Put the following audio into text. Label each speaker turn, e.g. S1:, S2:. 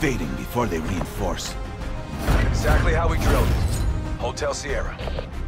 S1: fading before they reinforce.
S2: Exactly how we drilled it. Hotel Sierra.